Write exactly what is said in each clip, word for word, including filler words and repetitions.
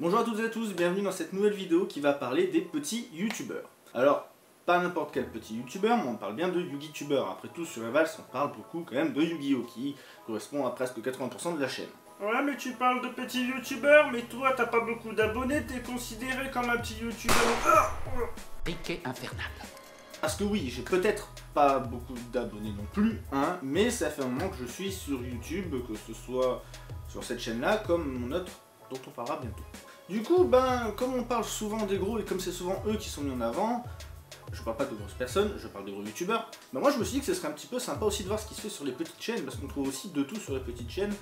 Bonjour à toutes et à tous, bienvenue dans cette nouvelle vidéo qui va parler des petits youtubeurs. Alors, pas n'importe quel petit youtubeur, mais on parle bien de Yugitubeur. Après tout, sur Evals, on parle beaucoup quand même de Yu-Gi-Oh! Qui correspond à presque quatre-vingts pour cent de la chaîne. Ouais, mais tu parles de petits youtubeurs, mais toi t'as pas beaucoup d'abonnés, t'es considéré comme un petit youtubeur. Piqué infernal. Parce que oui, j'ai peut-être pas beaucoup d'abonnés non plus, hein, mais ça fait un moment que je suis sur YouTube, que ce soit sur cette chaîne-là, comme mon autre, dont on parlera bientôt. Du coup, ben, comme on parle souvent des gros, et comme c'est souvent eux qui sont mis en avant, je parle pas de grosses personnes, je parle de gros youtubeurs, ben moi je me suis dit que ce serait un petit peu sympa aussi de voir ce qui se fait sur les petites chaînes, parce qu'on trouve aussi de tout sur les petites chaînes,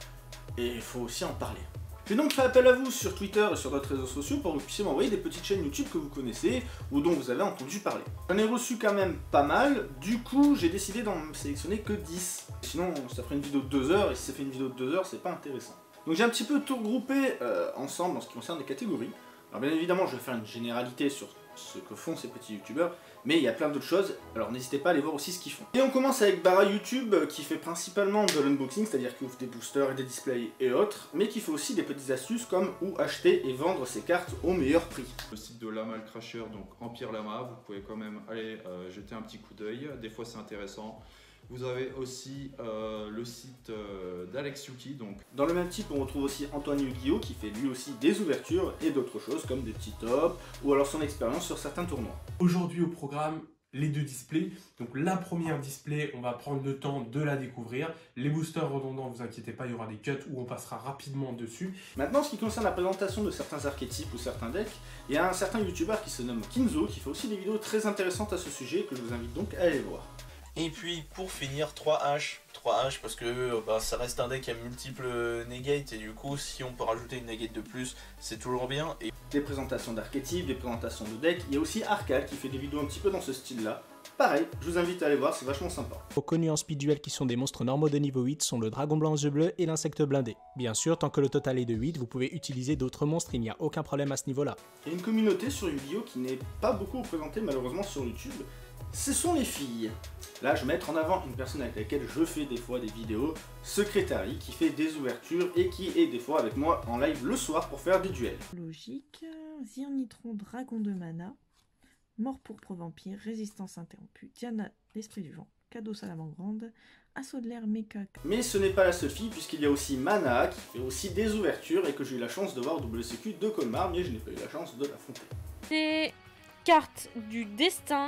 et il faut aussi en parler. J'ai donc fait appel à vous sur Twitter et sur d'autres réseaux sociaux pour que vous puissiez m'envoyer des petites chaînes YouTube que vous connaissez ou dont vous avez entendu parler. J'en ai reçu quand même pas mal, du coup j'ai décidé d'en sélectionner que dix. Sinon ça ferait une vidéo de deux heures et si ça fait une vidéo de deux heures c'est pas intéressant. Donc j'ai un petit peu tout regroupé euh, ensemble en ce qui concerne les catégories. Alors bien évidemment je vais faire une généralité sur ce que font ces petits youtubeurs, mais il y a plein d'autres choses, alors n'hésitez pas à aller voir aussi ce qu'ils font. Et on commence avec Bara YouTube, qui fait principalement de l'unboxing, c'est-à-dire qu'il ouvre des boosters et des displays et autres, mais qui fait aussi des petites astuces comme où acheter et vendre ses cartes au meilleur prix. Le site de Lama le Crasher, donc Empire Lama, vous pouvez quand même aller euh, jeter un petit coup d'œil, des fois c'est intéressant. Vous avez aussi euh, le site euh, d'Alex Yuki. Donc. Dans le même type, on retrouve aussi Antoine Yu-Gi-Oh! Qui fait lui aussi des ouvertures et d'autres choses comme des petits tops ou alors son expérience sur certains tournois. Aujourd'hui au programme, les deux displays. Donc la première display, on va prendre le temps de la découvrir. Les boosters redondants, vous inquiétez pas, il y aura des cuts où on passera rapidement dessus. Maintenant, en ce qui concerne la présentation de certains archétypes ou certains decks, il y a un certain youtubeur qui se nomme Kinzo qui fait aussi des vidéos très intéressantes à ce sujet que je vous invite donc à aller voir. Et puis pour finir, trois H, trois H parce que bah, ça reste un deck à multiples negates et du coup si on peut rajouter une negate de plus, c'est toujours bien. Et... Des présentations d'archétypes, des présentations de decks, il y a aussi Arcal qui fait des vidéos un petit peu dans ce style-là. Pareil, je vous invite à aller voir, c'est vachement sympa. Connus en speed duel qui sont des monstres normaux de niveau huit sont le dragon blanc aux yeux bleus et l'insecte blindé. Bien sûr, tant que le total est de huit, vous pouvez utiliser d'autres monstres, il n'y a aucun problème à ce niveau-là. Il y a une communauté sur Yu-Gi-Oh! Qui n'est pas beaucoup représentée malheureusement sur YouTube. Ce sont les filles. Là, je vais mettre en avant une personne avec laquelle je fais des fois des vidéos, Secretary, qui fait des ouvertures et qui est des fois avec moi en live le soir pour faire des duels. Logique, Zirnitron, dragon de mana, mort pourpre vampire, résistance interrompue, Diana, l'esprit du vent, cadeau salamandre, assaut de l'air, méca. Mais ce n'est pas la seule fille, puisqu'il y a aussi Mana, qui fait aussi des ouvertures et que j'ai eu la chance de voir au W C Q de Colmar, mais je n'ai pas eu la chance de l'affronter. Des cartes du destin.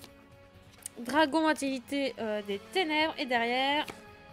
Dragon Motilité euh, des ténèbres et derrière...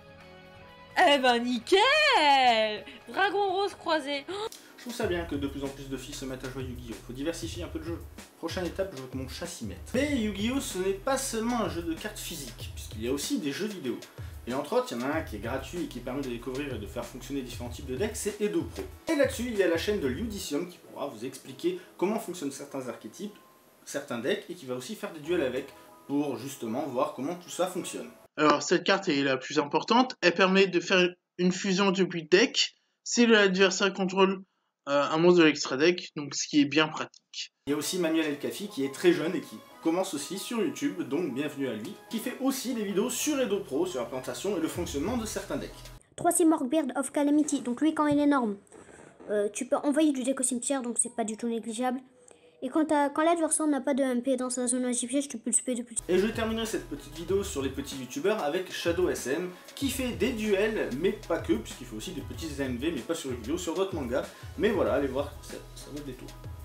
Eh ben nickel! Dragon rose croisé. Oh, je trouve ça bien que de plus en plus de filles se mettent à jouer Yu-Gi-Oh! Faut diversifier un peu le jeu. Prochaine étape, je veux que mon chat s'y mette. Mais Yu-Gi-Oh! Ce n'est pas seulement un jeu de cartes physiques, puisqu'il y a aussi des jeux vidéo. Et entre autres, il y en a un qui est gratuit et qui permet de découvrir et de faire fonctionner différents types de decks, c'est Edo Pro. Et là-dessus, il y a la chaîne de Ludicium qui pourra vous expliquer comment fonctionnent certains archétypes, certains decks, et qui va aussi faire des duels avec, pour justement voir comment tout ça fonctionne. Alors cette carte est la plus importante, elle permet de faire une fusion depuis deck si l'adversaire contrôle euh, un monstre de l'extra deck, donc ce qui est bien pratique. Il y a aussi Manuel Elkafi qui est très jeune et qui commence aussi sur YouTube, donc bienvenue à lui, qui fait aussi des vidéos sur Edo Pro, sur la présentation et le fonctionnement de certains decks. trois c'est Morkbeard of Calamity, donc lui quand il est énorme, euh, tu peux envoyer du deck au cimetière, donc c'est pas du tout négligeable. Et quand, quand l'adversaire n'a pas de M P dans sa zone agipiège, tu peux le spé de plus. Et je terminerai cette petite vidéo sur les petits youtubeurs avec Shadow S M, qui fait des duels, mais pas que, puisqu'il fait aussi des petits A M V, mais pas sur Yu-Gi-Oh! Sur d'autres mangas. Mais voilà, allez voir, ça, ça vaut le détour.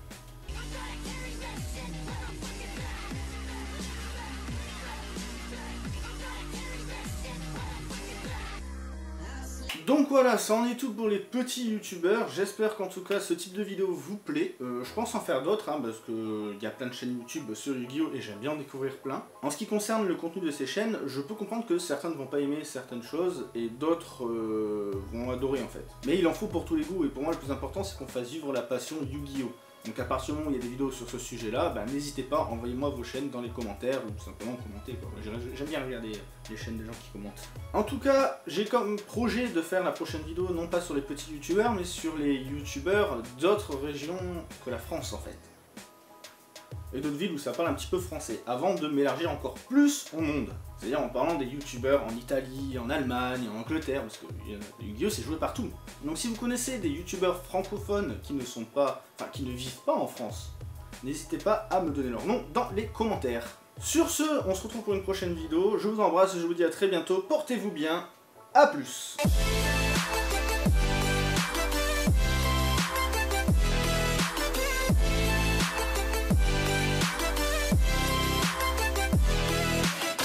Donc voilà, ça en est tout pour les petits youtubeurs. J'espère qu'en tout cas ce type de vidéo vous plaît. Euh, je pense en faire d'autres, hein, parce qu'il y a plein de chaînes YouTube sur Yu-Gi-Oh! Et j'aime bien en découvrir plein. En ce qui concerne le contenu de ces chaînes, je peux comprendre que certains ne vont pas aimer certaines choses et d'autres euh, vont adorer en fait. Mais il en faut pour tous les goûts et pour moi le plus important c'est qu'on fasse vivre la passion Yu-Gi-Oh! Donc à partir du moment où il y a des vidéos sur ce sujet-là, bah, n'hésitez pas, envoyez-moi vos chaînes dans les commentaires ou tout simplement commentez. J'aime bien regarder les chaînes des gens qui commentent. En tout cas, j'ai comme projet de faire la prochaine vidéo non pas sur les petits youtubeurs, mais sur les youtubeurs d'autres régions que la France en fait. Et d'autres villes où ça parle un petit peu français, avant de m'élargir encore plus au monde. C'est-à-dire en parlant des youtubeurs en Italie, en Allemagne, en Angleterre, parce que Yu-Gi-Oh c'est joué partout. Donc si vous connaissez des youtubeurs francophones qui ne sont pas, enfin qui ne vivent pas en France, n'hésitez pas à me donner leur nom dans les commentaires. Sur ce, on se retrouve pour une prochaine vidéo, je vous embrasse et je vous dis à très bientôt, portez-vous bien, à plus.